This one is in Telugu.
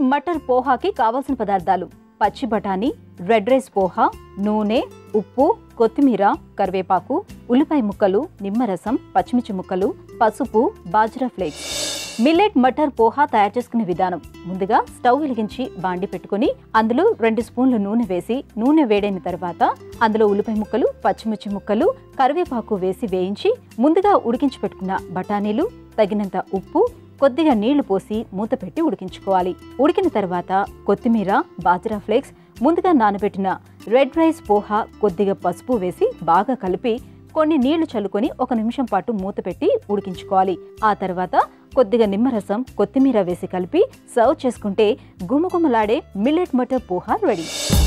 మటర్ పోహాకి కావాల్సిన పదార్థాలు: పచ్చి బఠానీ, రెడ్ రైస్ పోహా, నూనె, ఉప్పు, కొత్తిమీర, కరివేపాకు, ఉల్లిపాయ ముక్కలు, నిమ్మరసం, పచ్చిమిర్చి ముక్కలు, పసుపు, బాజ్రా ఫ్లేక్స్. మిల్లెట్ మటర్ పోహా తయారు చేసుకునే విధానం: ముందుగా స్టవ్ వెలిగించి బాండి పెట్టుకుని అందులో 2 స్పూన్ల నూనె వేసి, నూనె వేడైన తర్వాత అందులో ఉల్లిపాయ ముక్కలు, పచ్చిమిర్చి ముక్కలు, కరివేపాకు వేసి వేయించి ముందుగా ఉడికించి పెట్టుకున్న బఠానీలు, తగినంత ఉప్పు, కొద్దిగా నీళ్లు పోసి మూత పెట్టి ఉడికించుకోవాలి. ఉడికిన తర్వాత కొత్తిమీర, బాజ్రా ఫ్లేక్స్, ముందుగా నానబెట్టిన రెడ్ రైస్ పోహా, కొద్దిగా పసుపు వేసి బాగా కలిపి కొన్ని నీళ్లు చల్లుకొని 1 నిమిషం పాటు మూత పెట్టి ఉడికించుకోవాలి. ఆ తర్వాత కొద్దిగా నిమ్మరసం, కొత్తిమీర వేసి కలిపి సర్వ్ చేసుకుంటే గుమగుమలాడే మిల్లెట్ మటర్ పోహా రెడీ.